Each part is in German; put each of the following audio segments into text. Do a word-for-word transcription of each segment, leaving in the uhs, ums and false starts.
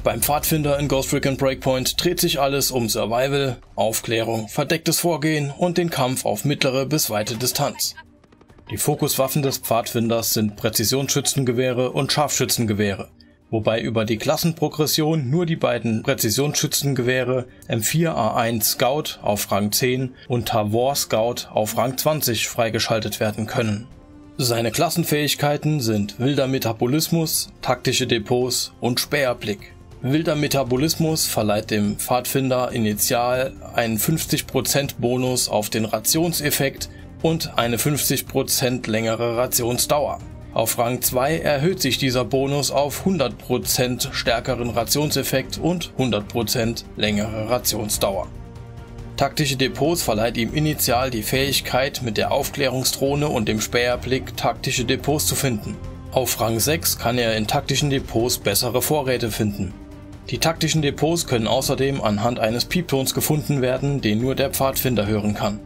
Beim Pfadfinder in Ghost Recon Breakpoint dreht sich alles um Survival, Aufklärung, verdecktes Vorgehen und den Kampf auf mittlere bis weite Distanz. Die Fokuswaffen des Pfadfinders sind Präzisionsschützengewehre und Scharfschützengewehre, wobei über die Klassenprogression nur die beiden Präzisionsschützengewehre M vier A eins Scout auf Rang zehn und Tavor Scout auf Rang zwanzig freigeschaltet werden können. Seine Klassenfähigkeiten sind wilder Metabolismus, taktische Depots und Späherblick. Wilder Metabolismus verleiht dem Pfadfinder initial einen fünfzig Prozent Bonus auf den Rationseffekt und eine fünfzig Prozent längere Rationsdauer. Auf Rang zwei erhöht sich dieser Bonus auf hundert Prozent stärkeren Rationseffekt und hundert Prozent längere Rationsdauer. Taktische Depots verleiht ihm initial die Fähigkeit, mit der Aufklärungsdrohne und dem Späherblick taktische Depots zu finden. Auf Rang sechs kann er in taktischen Depots bessere Vorräte finden. Die taktischen Depots können außerdem anhand eines Pieptons gefunden werden, den nur der Pfadfinder hören kann.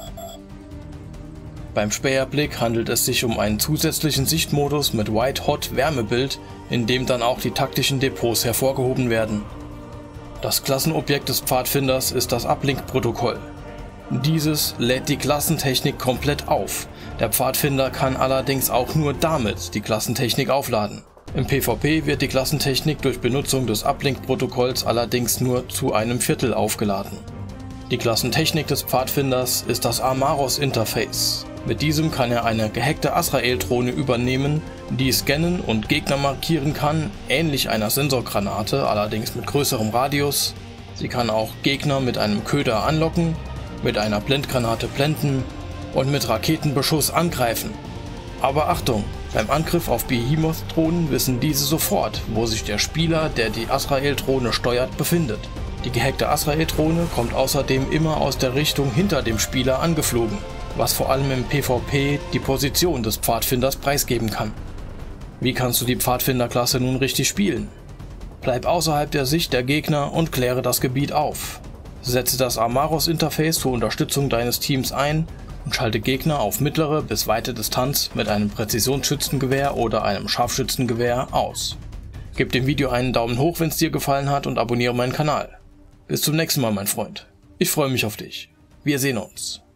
Beim Späherblick handelt es sich um einen zusätzlichen Sichtmodus mit White Hot Wärmebild, in dem dann auch die taktischen Depots hervorgehoben werden. Das Klassenobjekt des Pfadfinders ist das Uplink-Protokoll. Dieses lädt die Klassentechnik komplett auf. Der Pfadfinder kann allerdings auch nur damit die Klassentechnik aufladen. Im PvP wird die Klassentechnik durch Benutzung des Uplink-Protokolls allerdings nur zu einem Viertel aufgeladen. Die Klassentechnik des Pfadfinders ist das Amaros-Interface. Mit diesem kann er eine gehackte Azrael-Drohne übernehmen, die scannen und Gegner markieren kann, ähnlich einer Sensorgranate, allerdings mit größerem Radius. Sie kann auch Gegner mit einem Köder anlocken, mit einer Blendgranate blenden und mit Raketenbeschuss angreifen. Aber Achtung! Beim Angriff auf Behemoth-Drohnen wissen diese sofort, wo sich der Spieler, der die Azrael-Drohne steuert, befindet. Die gehackte Azrael-Drohne kommt außerdem immer aus der Richtung hinter dem Spieler angeflogen, was vor allem im PvP die Position des Pfadfinders preisgeben kann. Wie kannst du die Pfadfinderklasse nun richtig spielen? Bleib außerhalb der Sicht der Gegner und kläre das Gebiet auf. Setze das Amaros-Interface zur Unterstützung deines Teams ein und schalte Gegner auf mittlere bis weite Distanz mit einem Präzisionsschützengewehr oder einem Scharfschützengewehr aus. Gib dem Video einen Daumen hoch, wenn es dir gefallen hat, und abonniere meinen Kanal. Bis zum nächsten Mal, mein Freund. Ich freue mich auf dich. Wir sehen uns.